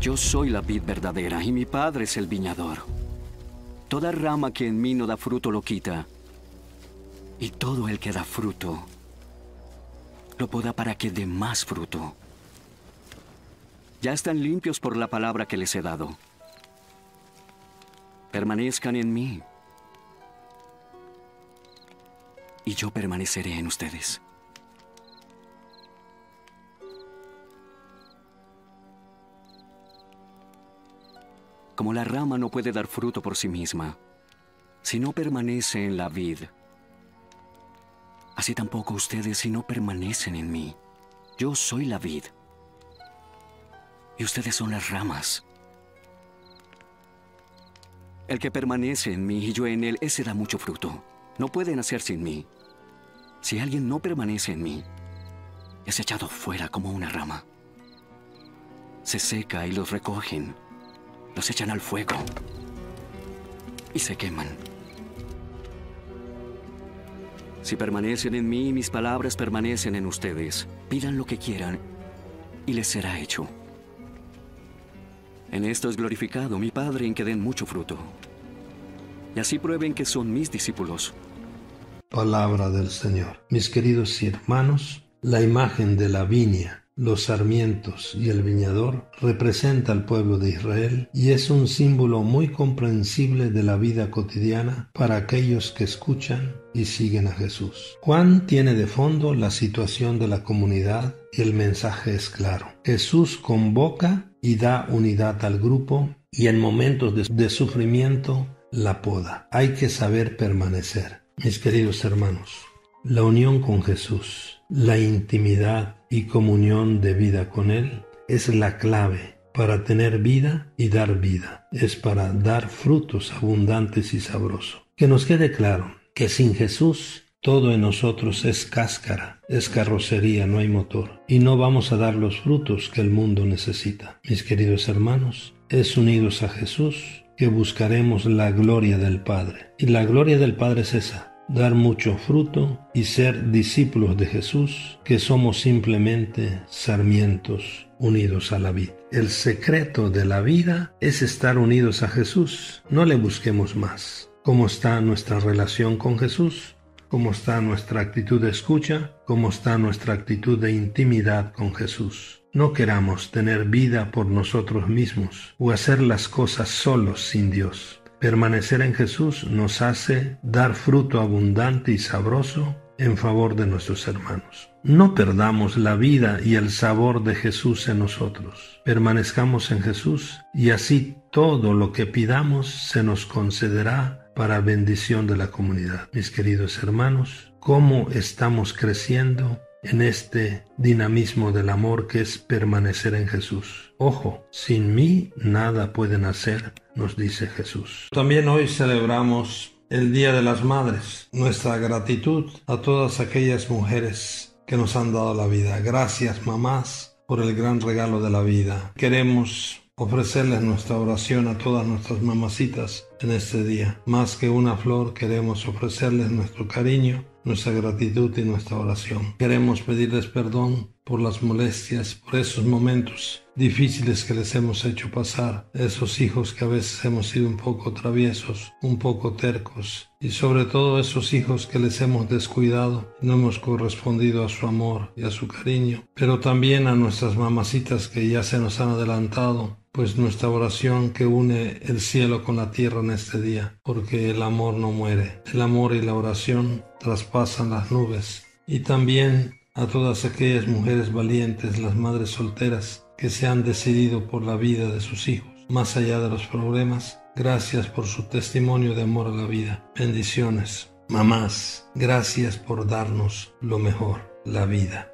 Yo soy la vid verdadera y mi Padre es el viñador. Toda rama que en mí no da fruto lo quita, y todo el que da fruto lo poda para que dé más fruto. Ya están limpios por la palabra que les he dado. Permanezcan en mí, y yo permaneceré en ustedes. Como la rama no puede dar fruto por sí misma, si no permanece en la vid, así tampoco ustedes si no permanecen en mí. Yo soy la vid, y ustedes son las ramas. El que permanece en mí y yo en él, ese da mucho fruto. No pueden hacer sin mí. Si alguien no permanece en mí, es echado fuera como una rama. Se seca y los recogen, los echan al fuego y se queman. Si permanecen en mí y mis palabras permanecen en ustedes, pidan lo que quieran y les será hecho. En esto es glorificado mi Padre, en que den mucho fruto, y así prueben que son mis discípulos. Palabra del Señor. Mis queridos hermanos, la imagen de la viña, los sarmientos y el viñador representa al pueblo de Israel y es un símbolo muy comprensible de la vida cotidiana para aquellos que escuchan y siguen a Jesús. Juan tiene de fondo la situación de la comunidad y el mensaje es claro. Jesús convoca y da unidad al grupo y en momentos de sufrimiento la poda. Hay que saber permanecer. Mis queridos hermanos, la unión con Jesús, la intimidad y comunión de vida con Él es la clave para tener vida y dar vida. Es para dar frutos abundantes y sabrosos. Que nos quede claro que sin Jesús todo en nosotros es cáscara, es carrocería, no hay motor. Y no vamos a dar los frutos que el mundo necesita. Mis queridos hermanos, es unidos a Jesús que buscaremos la gloria del Padre. Y la gloria del Padre es esa: dar mucho fruto y ser discípulos de Jesús, que somos simplemente sarmientos unidos a la vid. El secreto de la vida es estar unidos a Jesús. No le busquemos más. ¿Cómo está nuestra relación con Jesús? ¿Cómo está nuestra actitud de escucha? ¿Cómo está nuestra actitud de intimidad con Jesús? No queramos tener vida por nosotros mismos o hacer las cosas solos sin Dios. Permanecer en Jesús nos hace dar fruto abundante y sabroso en favor de nuestros hermanos. No perdamos la vida y el sabor de Jesús en nosotros. Permanezcamos en Jesús y así todo lo que pidamos se nos concederá para bendición de la comunidad. Mis queridos hermanos, ¿cómo estamos creciendo en este dinamismo del amor que es permanecer en Jesús? Ojo, sin mí nada pueden hacer, nos dice Jesús. También hoy celebramos el Día de las Madres. Nuestra gratitud a todas aquellas mujeres que nos han dado la vida. Gracias, mamás, por el gran regalo de la vida. Queremos ofrecerles nuestra oración a todas nuestras mamacitas en este día. Más que una flor, queremos ofrecerles nuestro cariño, nuestra gratitud y nuestra oración. Queremos pedirles perdón por las molestias, por esos momentos difíciles que les hemos hecho pasar, esos hijos que a veces hemos sido un poco traviesos, un poco tercos, y sobre todo esos hijos que les hemos descuidado y no hemos correspondido a su amor y a su cariño. Pero también a nuestras mamacitas que ya se nos han adelantado, pues nuestra oración que une el cielo con la tierra en este día, porque el amor no muere. El amor y la oración traspasan las nubes. Y también a todas aquellas mujeres valientes, las madres solteras, que se han decidido por la vida de sus hijos, más allá de los problemas. Gracias por su testimonio de amor a la vida. Bendiciones. Mamás, gracias por darnos lo mejor, la vida.